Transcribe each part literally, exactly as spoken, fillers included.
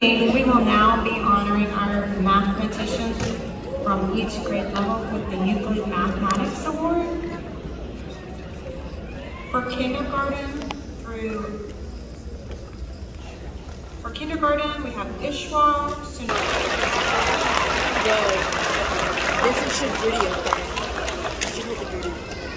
We will now be honoring our mathematicians from each grade level with the Euclid Mathematics Award. For kindergarten through, for kindergarten we have Ishwar, Sunil. This is your video. This is the video.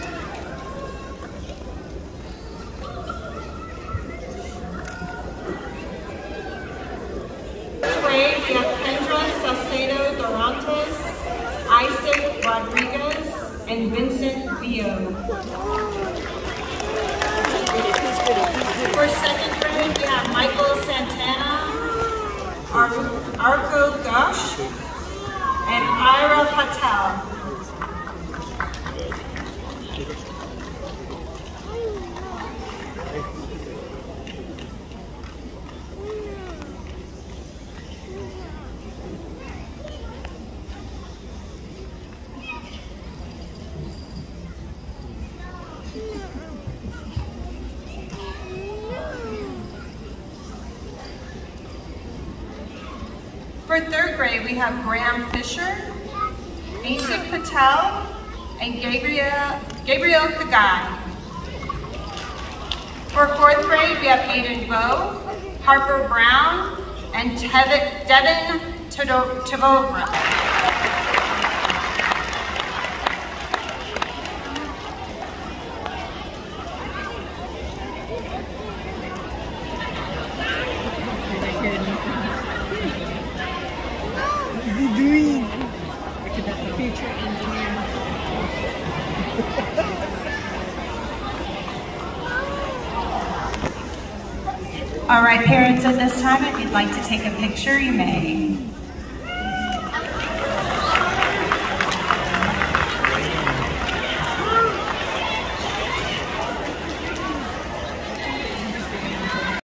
We have Kendra Salcedo Dorantes, Isaac Rodriguez, and Vincent Vio. For second grade, we have Michael Santana, Ar Arko Ghosh, and Ira Patel. For third grade, we have Graham Fisher, Aisik Patel, and Gabriel, Gabriel Kagai. For fourth grade, we have Aiden Bowe, Harper Brown, and Tev Devin Tavovra. Doing future engineer. All right, parents, at this time, if you'd like to take a picture, you may.